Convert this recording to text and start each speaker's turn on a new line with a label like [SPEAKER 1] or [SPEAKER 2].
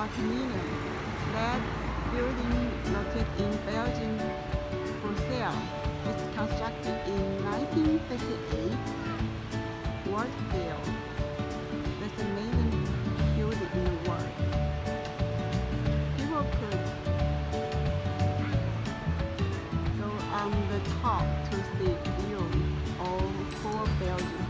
[SPEAKER 1] Atomium, that building located in Belgium, Brussels, is constructed in 1958. World Fair. That's the main building in the world. People could go on the top to see view of whole Belgium.